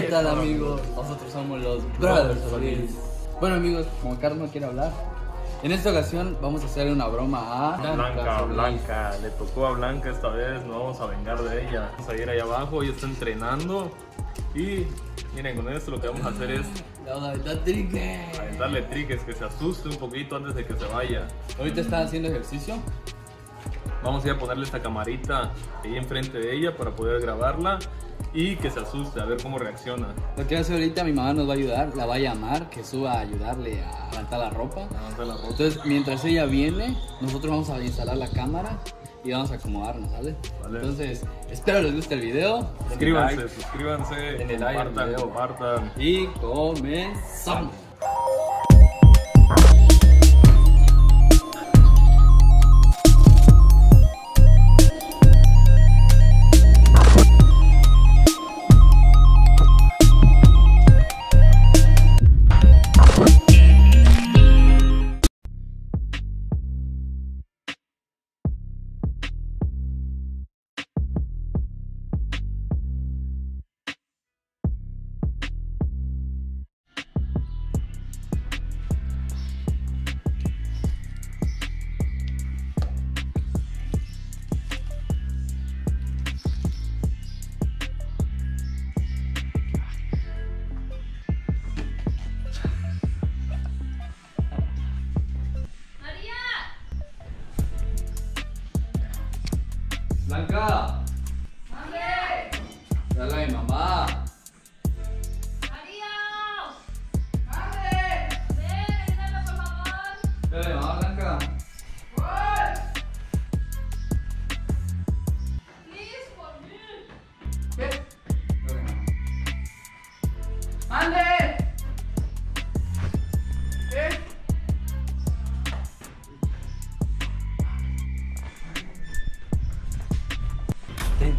tal amigos? Nosotros somos los Brothers Solís. Bueno amigos, como Carlos no quiere hablar, en esta ocasión vamos a hacer una broma a Blanca, le tocó a Blanca esta vez, nos vamos a vengar de ella. Vamos a ir allá abajo, ella está entrenando y miren, con esto lo que vamos a hacer es darle triques, que se asuste un poquito antes de que se vaya. Ahorita está haciendo ejercicio. Vamos a ir a ponerle esta camarita ahí enfrente de ella para poder grabarla y que se asuste, a ver cómo reacciona. Lo que hace ahorita mi mamá nos va a ayudar, la va a llamar, que suba a ayudarle a levantar la ropa. Entonces, mientras ella viene, nosotros vamos a instalar la cámara y vamos a acomodarnos, ¿vale? Entonces, espero les guste el video. Suscríbanse, denle like al video. Compartan. Y comenzamos. Blanca. ¡Mande! Dale a mi mamá. ¡María! ¡Mande! ¡Ven, ayúdame, por favor! Dale a mi mamá, Blanca. ¡Voy! ¡Please, por mí! ¿Qué? ¡Mande! ¿Qué? Ten.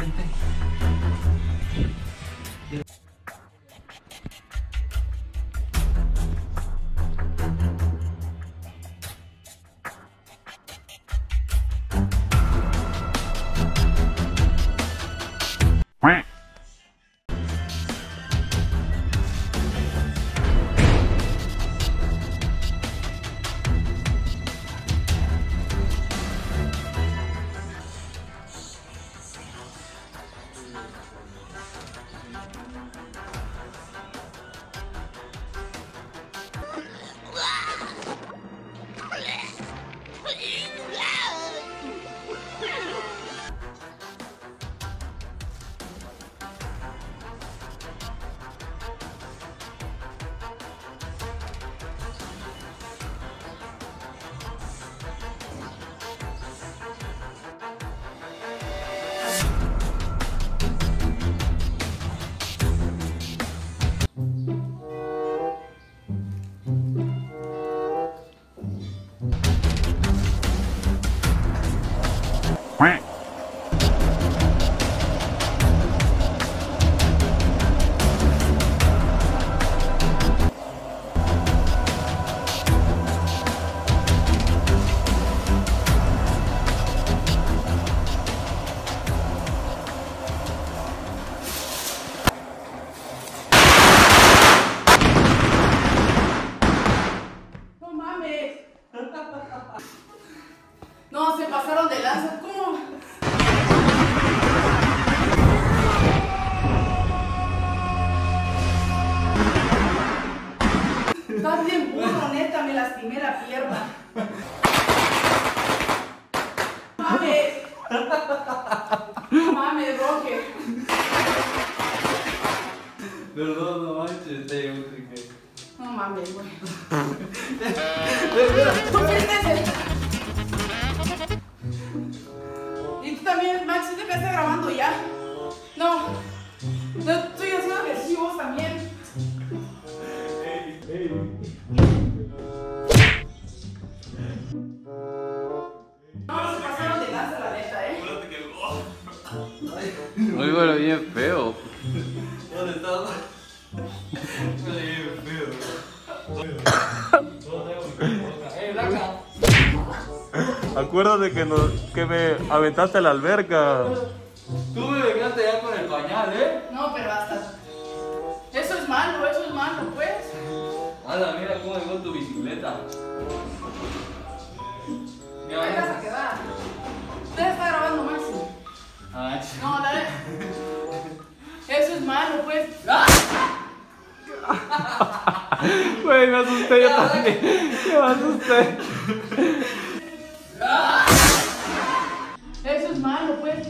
No, se pasaron de lanza. ¿Cómo? Estás bien burro, neta, me lastimé la pierna. Mames. Mames, Roque. Perdón, no manches, te digo que... No mames, güey. ¿Tú fuiste ese? Y tú también, Max, ¿sí te quedaste grabando ya? No. No, estoy haciendo ejercicios también. No, se pasaron de lanza, la neta, Muy bueno, bien feo. ¿Dónde estás? Blanca. Acuérdate que me aventaste a la alberca. Tú me vengaste ya con el pañal, ¿eh? No, pero hasta. neta. Ahí vas a quedar. Usted está grabando, Maxi. Ah, No, dale. Eso es malo, pues. Güey, me asusté yo también. Me asusté. Eso es malo, pues.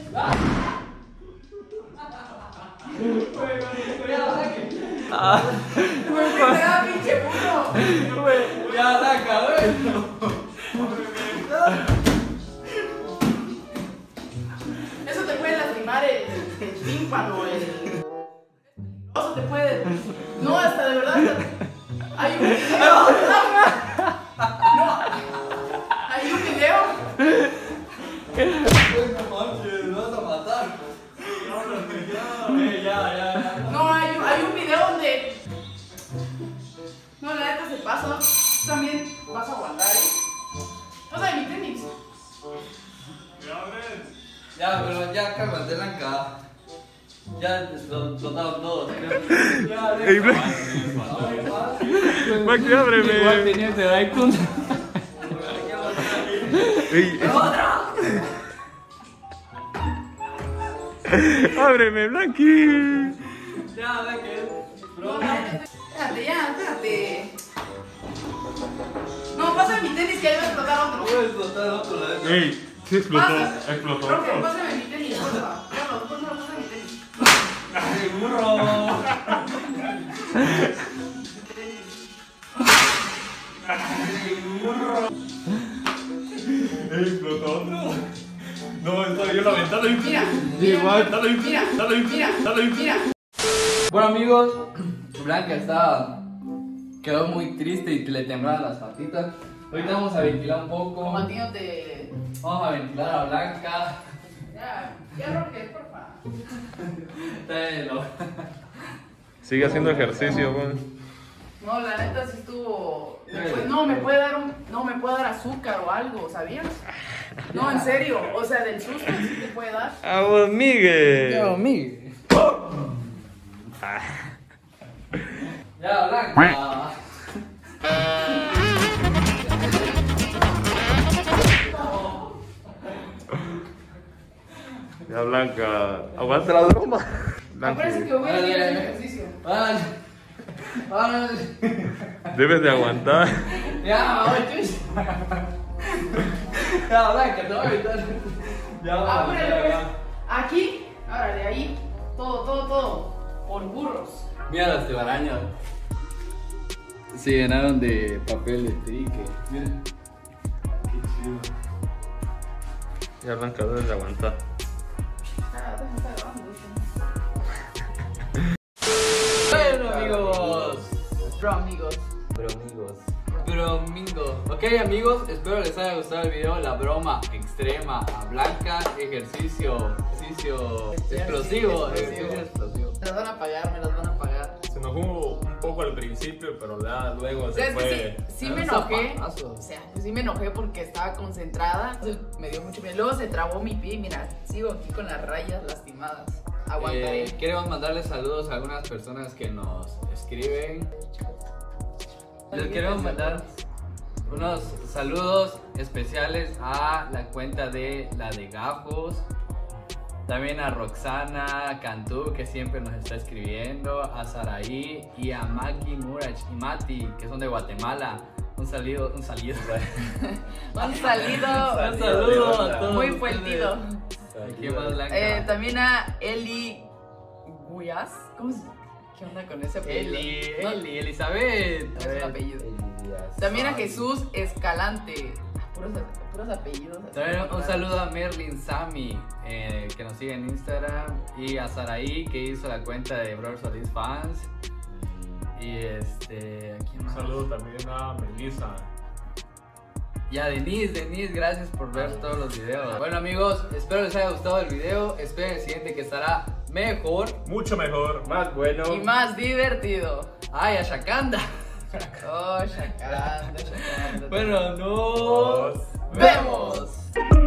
Güey, te da pinche puto. ya saca, güey. Eso te puede lastimar el tímpano, Eso te puede. No, hasta de verdad. Hay un video. No. Hay un video. No manches, me vas a matar. Ya. No, hay un video donde. No, la neta se pasa. También vas a aguantar, Pasa de mi tenis. Ya, pero ya cálmate, Blanca. Ya explotaron todos, creo. Ey, Maxi, ábreme. Igual tenía ese Daikun. Ey, ábreme, Blanqui. Ya, Blanca. No, espérate, ya, espérate. No, pasa de mi tenis que ahí va a explotar otro. Voy a explotar otro, la vez. Ey, sí explotó. Pasa. Explotó. Roque, pásame mi tenis, porfa. No, pásame mi tenis. ¡Seguro! Explotó otro. No, estaba yo la ventana y Mira. Igual. Mira. Bueno, amigos, Blanca quedó muy triste y le temblaban las patitas. Ahorita vamos a ventilar un poco. Mantínate. Vamos a ventilar a Blanca. Ya, Roque, porfa. Telo. Sigue haciendo ejercicio, güey. No, la neta sí estuvo. No me puede dar azúcar o algo, ¿sabías? No, en serio. O sea, del susto sí te puede dar. A vos, Miguel. Miguel. Ya, Blanca. Ya, Blanca. Aguanta la broma. Me parece que voy a ir a hacer ejercicio. Órale. Debes de aguantar. Ya, voy, chus. Ya, Blanca, te voy a evitar. Ya, Apúrale, pues. Aquí, ahora de ahí. Todo. Por burros. Mira las telarañas. Se llenaron de papel de trique. Mira. Qué chido. Ya, Blanca, debes de aguantar. Déjame estar grabando. Bueno, amigos. Bromingo. Ok, amigos, espero les haya gustado el video. La broma extrema a Blanca. Ejercicio explosivo. Ejercicio explosivo. Me las van a pagar. Se enojó un poco al principio, pero ya luego se ¿Sabes fue. que sí me enojé? O sea, sí me enojé porque estaba concentrada. Me dio mucho miedo. Luego se trabó mi pie y mira, sigo aquí con las rayas lastimadas. Aguantaré. Queremos mandarles saludos a algunas personas que nos escriben. Les queremos mandar unos saludos especiales a la cuenta de la de Gafos. También a Roxana Cantú, que siempre nos está escribiendo. A Saraí y a Maki Murach y Mati, que son de Guatemala. Un saludo. Un saludo a todos. muy fuertecido. ¿Qué más, Blanca? También a Eli Guyas. ¿Qué onda con ese apellido? Eli, Elizabeth. Es un apellido. También a Jesús Escalante. Puros apellidos. También un saludo a Merlin Sami, que nos sigue en Instagram. Y a Saraí, que hizo la cuenta de Brother Solís Fans. Y Un saludo también a Melissa. Y a Denise, gracias por ver todos los videos. Bueno, amigos, espero les haya gustado el video. Esperen el siguiente, que estará mejor, Mucho mejor, más bueno. Y más divertido. ¡Ay, a Shakanda! Oh, Shakanda. Bueno, nos ¡Vemos!